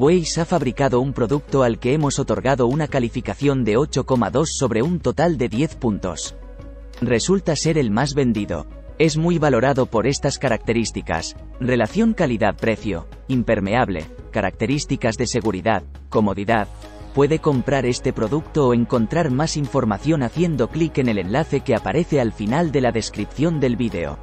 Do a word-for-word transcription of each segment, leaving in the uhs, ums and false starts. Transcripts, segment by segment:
Waze ha fabricado un producto al que hemos otorgado una calificación de ocho coma dos sobre un total de diez puntos. Resulta ser el más vendido. Es muy valorado por estas características: relación calidad-precio, impermeable, características de seguridad, comodidad. Puede comprar este producto o encontrar más información haciendo clic en el enlace que aparece al final de la descripción del vídeo.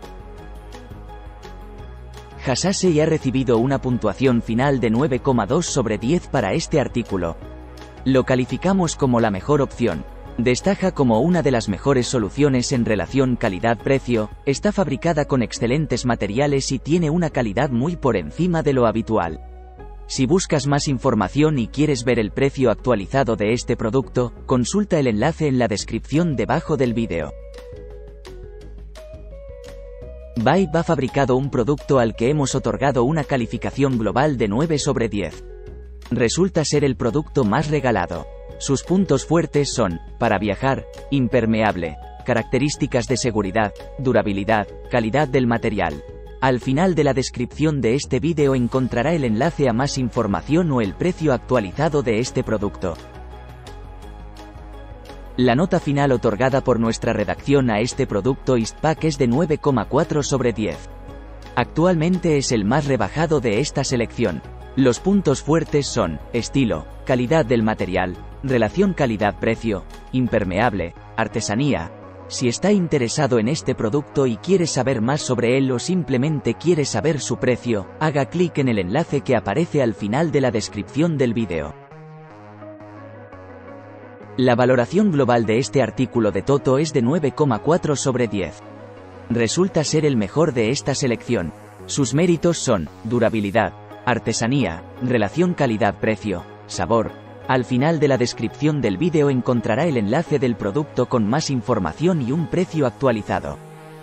Hasase ha recibido una puntuación final de nueve coma dos sobre diez para este artículo. Lo calificamos como la mejor opción. Destaca como una de las mejores soluciones en relación calidad-precio, está fabricada con excelentes materiales y tiene una calidad muy por encima de lo habitual. Si buscas más información y quieres ver el precio actualizado de este producto, consulta el enlace en la descripción debajo del vídeo. Vibe ha fabricado un producto al que hemos otorgado una calificación global de nueve sobre diez. Resulta ser el producto más regalado. Sus puntos fuertes son: para viajar, impermeable, características de seguridad, durabilidad, calidad del material. Al final de la descripción de este vídeo encontrará el enlace a más información o el precio actualizado de este producto. La nota final otorgada por nuestra redacción a este producto Eastpak es de nueve coma cuatro sobre diez. Actualmente es el más rebajado de esta selección. Los puntos fuertes son: estilo, calidad del material, relación calidad-precio, impermeable, artesanía. Si está interesado en este producto y quiere saber más sobre él o simplemente quiere saber su precio, haga clic en el enlace que aparece al final de la descripción del vídeo. La valoración global de este artículo de Toto es de nueve coma cuatro sobre diez. Resulta ser el mejor de esta selección. Sus méritos son: durabilidad, artesanía, relación calidad-precio, sabor. Al final de la descripción del vídeo encontrará el enlace del producto con más información y un precio actualizado.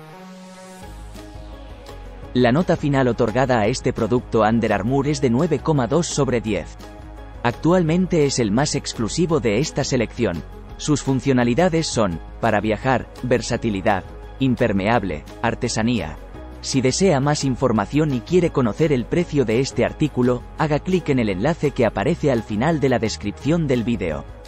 La nota final otorgada a este producto Under Armour es de nueve coma dos sobre diez. Actualmente es el más exclusivo de esta selección. Sus funcionalidades son: para viajar, versatilidad, impermeable, artesanía. Si desea más información y quiere conocer el precio de este artículo, haga clic en el enlace que aparece al final de la descripción del vídeo.